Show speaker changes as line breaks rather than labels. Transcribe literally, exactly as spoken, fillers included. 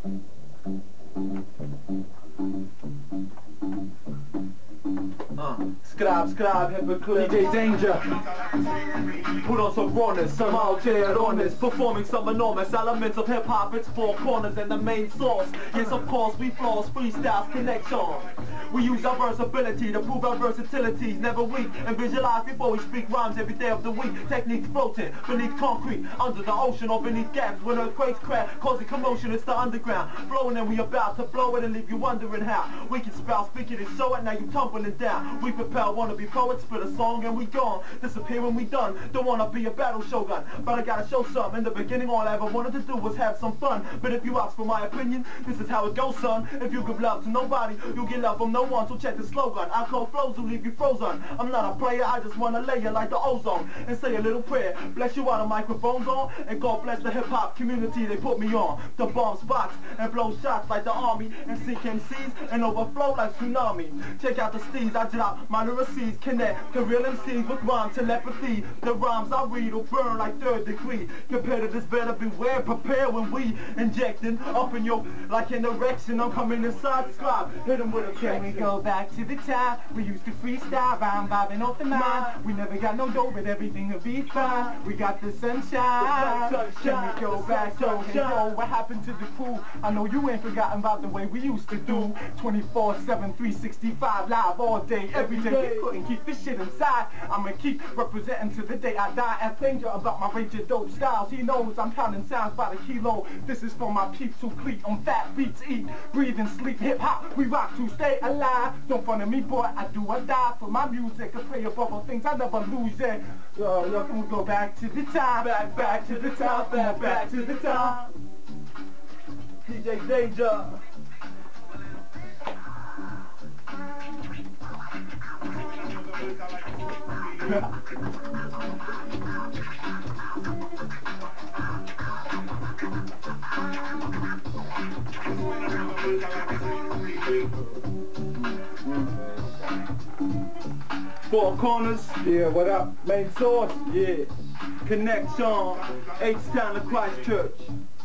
Uh, scribe, scribe, Hepaklypz, D J Danger. Put on some rawness, some out there honest, performing some enormous elements of hip-hop. It's four corners and the main source. Yes, of course, we floss, freestyles, connection. We use our versatility to prove our versatilities, never weak, and visualize before we speak rhymes every day of the week. Techniques floating beneath concrete, under the ocean or beneath gaps. When earthquakes crack, causing commotion, it's the underground. Flowing and we about to flow it and leave you wondering how. We can spout, speak it and show it, now you tumbling down. We prepare, wanna be poets, spit a song and we gone. Disappear when we done, don't wanna be a battle shogun, but I gotta show some. In the beginning all I ever wanted to do was have some fun. But if you ask for my opinion, this is how it goes, son. If you give love to nobody, you'll get love from no one. So check the slogan, I call flows will leave you frozen. I'm not a player, I just wanna lay you like the ozone and say a little prayer. Bless you while the microphone's on, and God bless the hip-hop community they put me on. The bomb spots and blow shots like the army, and sink M Cs and overflow like tsunami. Check out the steeds, I drop my lyrics, connect the real M Cs with rhyme telepathy. The rhymes I read will burn like third degree. Competitors better beware, prepare when we injecting up in your like an erection. I'm coming inside, scribe, hit them with a
Can we go back to the time we used to freestyle, rhyme vibing off the mind? We never got no dough, but everything will be fine. We got the sunshine.
The sunshine.
Can we go
The
back? So hey yo, what happened to the crew? I know you ain't forgotten about the way we used to do. twenty-four seven, three sixty-five, live all day, every day. We couldn't keep this shit inside. I'ma keep representing to the day I die. Ask Danger about my range of dope styles. He knows I'm counting sounds by the kilo. This is for my peeps who cleat on fat beats, eat, breathe and sleep. Hip hop, we rock to stay alive. Don't front of me, boy, I do or die for my music. I play above all things, I never lose it. Yo, yo, can we go back to the time?
Back, back to the top, back, back to the top. D J Danger. Four corners,
Yeah, what up?
main source, yeah. Connection, H-Town to Christchurch.